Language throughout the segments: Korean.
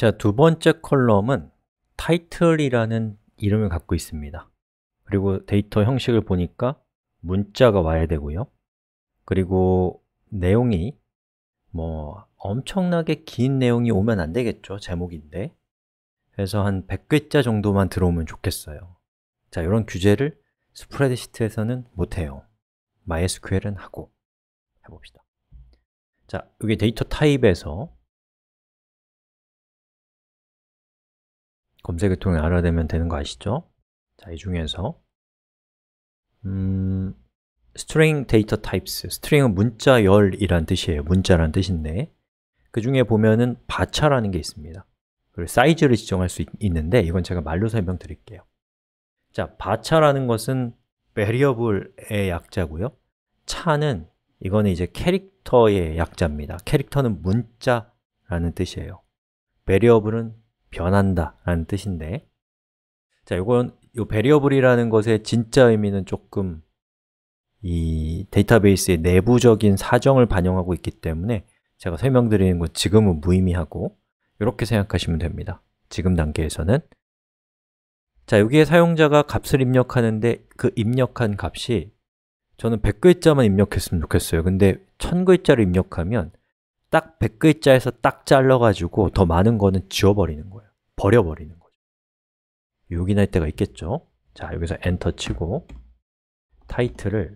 자, 두 번째 컬럼은 title이라는 이름을 갖고 있습니다. 그리고 데이터 형식을 보니까 문자가 와야 되고요. 그리고 내용이 엄청나게 긴 내용이 오면 안 되겠죠, 제목인데. 그래서 한 100글자 정도만 들어오면 좋겠어요. 자, 이런 규제를 스프레드시트에서는 못해요. MySQL은 하고 해봅시다. 자, 여기 데이터 타입에서 검색을 통해 알아내면 되는 거 아시죠? 자, 이 중에서 string data types, string은 문자열이란 뜻이에요. 문자란 뜻인데 그 중에 보면은 바차라는 게 있습니다. 그리고 사이즈를 지정할 수 있는데 이건 제가 말로 설명드릴게요. 자, 바차라는 것은 variable의 약자고요. 차는 이거는 이제 캐릭터의 약자입니다. 캐릭터는 문자라는 뜻이에요. variable은 변한다 라는 뜻인데 자, 요 variable이라는 것의 진짜 의미는 조금 이 데이터베이스의 내부적인 사정을 반영하고 있기 때문에 제가 설명드리는 건 지금은 무의미하고 이렇게 생각하시면 됩니다. 지금 단계에서는 자, 여기에 사용자가 값을 입력하는데 그 입력한 값이 저는 100글자만 입력했으면 좋겠어요. 근데 1000글자를 입력하면 딱 100글자에서 딱 잘라가지고 더 많은 거는 지워버리는 거예요. 버려버리는 거죠. 요긴할 때가 있겠죠? 자, 여기서 엔터 치고 타이틀을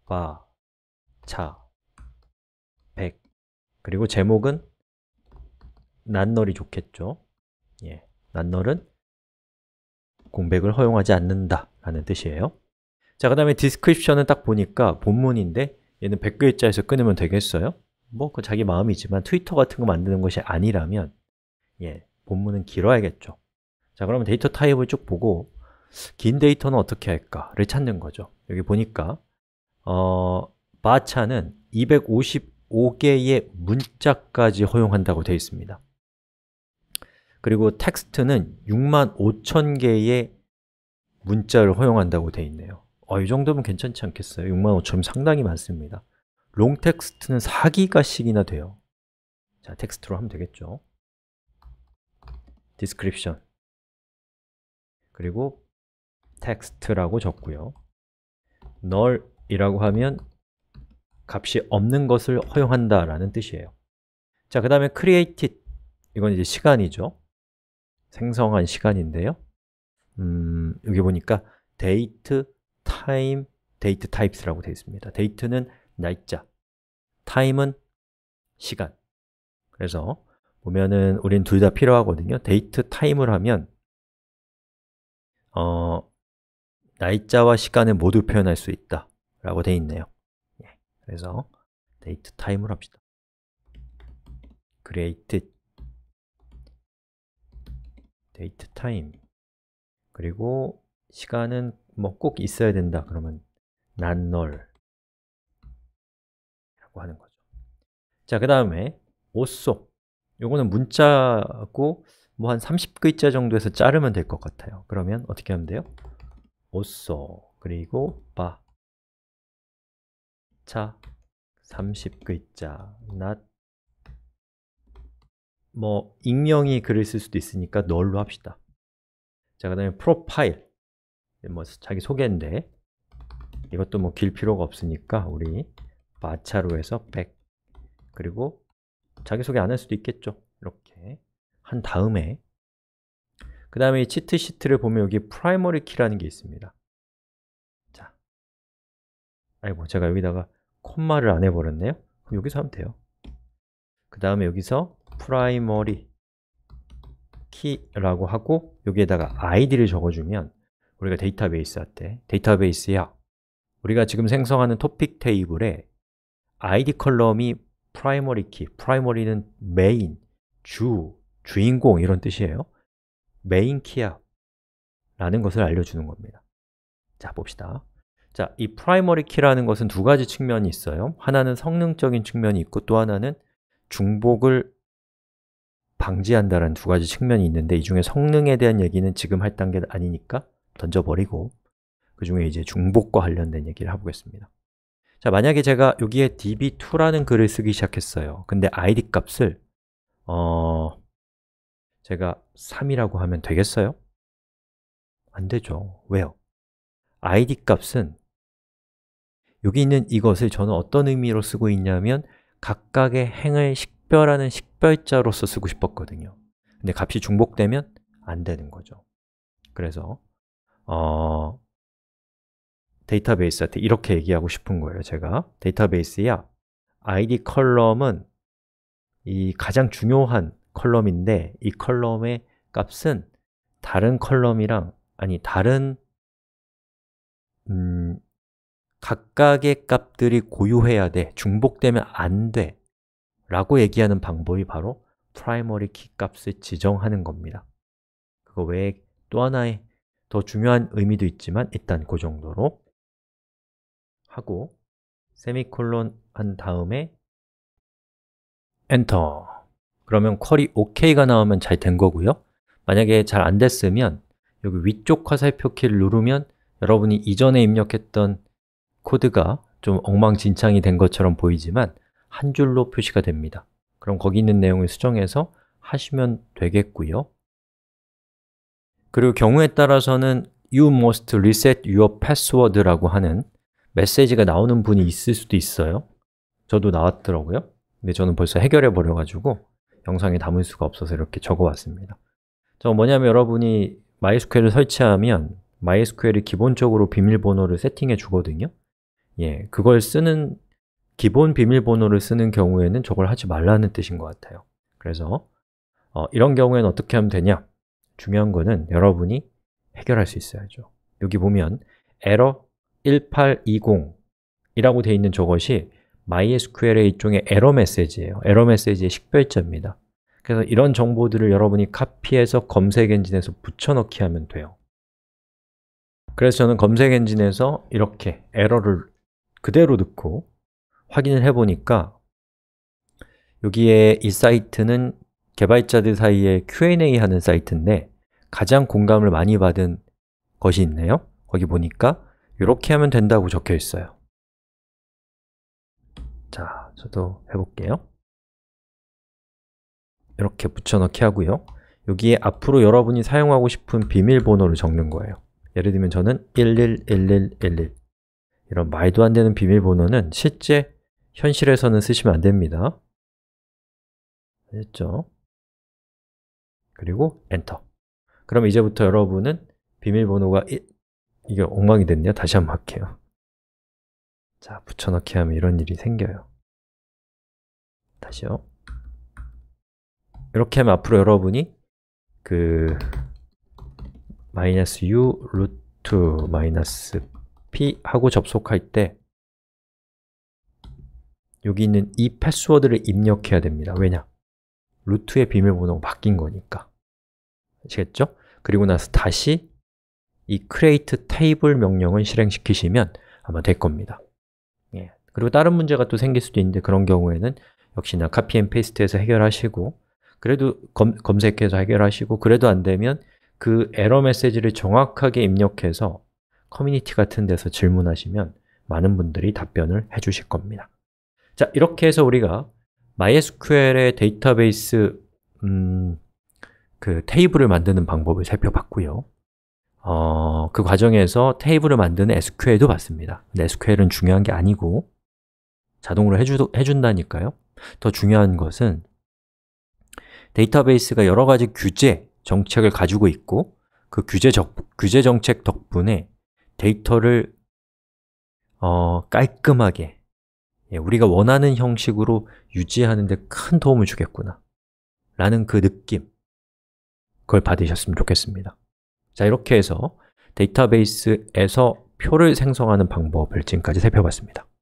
차 100 그리고 제목은 낱널이 좋겠죠? 예, 낱널은 공백을 허용하지 않는다 라는 뜻이에요. 자, 그 다음에 description은 딱 보니까 본문인데 얘는 100글자에서 끊으면 되겠어요? 그 자기 마음이지만 트위터 같은 거 만드는 것이 아니라면 본문은 길어야겠죠. 자, 그러면 데이터 타입을 쭉 보고 긴 데이터는 어떻게 할까를 찾는 거죠. 여기 보니까 바차는 255개의 문자까지 허용한다고 되어 있습니다. 그리고 텍스트는 65,000개의 문자를 허용한다고 되어 있네요. 이 정도면 괜찮지 않겠어요? 65,000은 상당히 많습니다. 롱 텍스트는 4기가씩이나 돼요. 자, 텍스트로 하면 되겠죠. description 그리고 텍스트라고 적고요. null이라고 하면 값이 없는 것을 허용한다 라는 뜻이에요. 자, 그 다음에 created 이건 이제 시간이죠. 생성한 시간인데요. 여기 보니까 date, time, date types라고 되어 있습니다. date는 날짜, time은 시간. 그래서 보면은 우린 둘 다 필요하거든요. date, time을 하면 날짜와 시간을 모두 표현할 수 있다 라고 되어 있네요. 그래서 date, time을 합시다. created date, time 그리고 시간은 꼭 있어야 된다 그러면 낱널 라고 하는 거죠. 자, 그 다음에 also 요거는 문자고 한 30글자 정도에서 자르면 될 것 같아요. 그러면 어떻게 하면 돼요? also 그리고 차 30글자 not 익명이 글을 쓸 수도 있으니까 널로 합시다. 자, 그 다음에 프로파일 자기 소개인데 이것도 길 필요가 없으니까 우리 마차로 해서 100 그리고 자기소개 안 할 수도 있겠죠. 이렇게 한 다음에 그 다음에 이 치트시트를 보면 여기 primary key라는 게 있습니다. 자, 아이고 제가 여기다가 콤마를 안 해버렸네요. 그럼 여기서 하면 돼요. 그 다음에 여기서 primary key라고 하고 여기에다가 id를 적어주면 우리가 데이터베이스 할 때 데이터베이스야 우리가 지금 생성하는 토픽 테이블에 id 컬럼이 primary key, primary는 메인, 주인공 이런 뜻이에요. 메인 키야 라는 것을 알려주는 겁니다. 자, 봅시다. 자, 이 primary key라는 것은 두 가지 측면이 있어요. 하나는 성능적인 측면이 있고 또 하나는 중복을 방지한다는 두 가지 측면이 있는데 이 중에 성능에 대한 얘기는 지금 할 단계는 아니니까 던져버리고 그 중에 이제 중복과 관련된 얘기를 해보겠습니다. 자, 만약에 제가 여기에 db2라는 글을 쓰기 시작했어요. 근데 id 값을 제가 3이라고 하면 되겠어요? 안 되죠. 왜요? id 값은 여기 있는 이것을 저는 어떤 의미로 쓰고 있냐면 각각의 행을 식별하는 식별자로서 쓰고 싶었거든요. 근데 값이 중복되면 안 되는 거죠. 그래서 데이터베이스한테 이렇게 얘기하고 싶은 거예요. 제가 데이터베이스야, id 컬럼은 이 가장 중요한 컬럼인데 이 컬럼의 값은 다른 컬럼이랑 다른 각각의 값들이 고유해야 돼, 중복되면 안 돼 라고 얘기하는 방법이 바로 프라이머리 키 값을 지정하는 겁니다. 그거 외에 또 하나의 더 중요한 의미도 있지만 일단 그 정도로 하고 세미콜론 한 다음에 엔터. 그러면 쿼리 OK가 나오면 잘 된 거고요. 만약에 잘 안 됐으면 여기 위쪽 화살표 키를 누르면 여러분이 이전에 입력했던 코드가 좀 엉망진창이 된 것처럼 보이지만 한 줄로 표시가 됩니다. 그럼 거기 있는 내용을 수정해서 하시면 되겠고요. 그리고 경우에 따라서는 You must reset your password라고 하는 메시지가 나오는 분이 있을 수도 있어요. 저도 나왔더라고요. 근데 저는 벌써 해결해 버려가지고 영상에 담을 수가 없어서 이렇게 적어왔습니다. 뭐냐면 여러분이 MySQL을 설치하면 MySQL이 기본적으로 비밀번호를 세팅해 주거든요. 그걸 쓰는 기본 비밀번호를 쓰는 경우에는 저걸 하지 말라는 뜻인 것 같아요. 그래서 이런 경우에는 어떻게 하면 되냐? 중요한 거는 여러분이 해결할 수 있어야죠. 여기 보면 error 1820이라고 되어 있는 저것이 MySQL의 일종의 에러 메시지예요. 에러 메시지의 식별자입니다. 그래서 이런 정보들을 여러분이 카피해서 검색 엔진에서 붙여넣기 하면 돼요. 그래서 저는 검색 엔진에서 이렇게 에러를 그대로 넣고 확인을 해보니까 여기에 이 사이트는 개발자들 사이에 Q&A 하는 사이트인데 가장 공감을 많이 받은 것이 있네요. 거기 보니까 이렇게 하면 된다고 적혀 있어요. 자, 저도 해볼게요. 이렇게 붙여넣기 하고요. 여기에 앞으로 여러분이 사용하고 싶은 비밀번호를 적는 거예요. 예를 들면 저는 111111 이런 말도 안 되는 비밀번호는 실제 현실에서는 쓰시면 안 됩니다. 됐죠? 그리고 엔터. 그럼 이제부터 여러분은 비밀번호가 이게 엉망이 됐네요. 다시 한번 할게요. 자, 붙여넣기 하면 이런 일이 생겨요. 다시요. 이렇게 하면 앞으로 여러분이 -u 루트 -p 하고 접속할 때 여기 있는 이 패스워드를 입력해야 됩니다. 왜냐? 루트의 비밀번호가 바뀐 거니까. 아시겠죠? 그리고 나서 다시 이 create table 명령을 실행시키시면 아마 될 겁니다. 그리고 다른 문제가 또 생길 수도 있는데 그런 경우에는 역시나 copy and paste해서 해결하시고 그래도 검색해서 해결하시고 그래도 안 되면 그 에러 메시지를 정확하게 입력해서 커뮤니티 같은 데서 질문하시면 많은 분들이 답변을 해주실 겁니다. 자, 이렇게 해서 우리가 MySQL의 데이터베이스 테이블을 만드는 방법을 살펴봤고요. 그 과정에서 테이블을 만드는 SQL도 봤습니다. 근데 SQL은 중요한 게 아니고 자동으로 해준다니까요. 더 중요한 것은 데이터베이스가 여러 가지 규제, 정책을 가지고 있고 그 규제 정책 덕분에 데이터를 깔끔하게 우리가 원하는 형식으로 유지하는 데 큰 도움을 주겠구나 라는 그 느낌, 그걸 받으셨으면 좋겠습니다. 자, 이렇게 해서 데이터베이스에서 표를 생성하는 방법을 지금까지 살펴봤습니다.